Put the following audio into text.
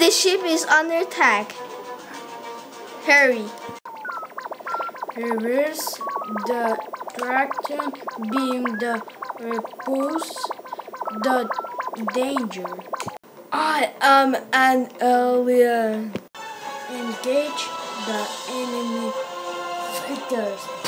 His ship is under attack. Hurry. Reverse the traction beam the repulse the danger. I am an alien. Engage the enemy fighters.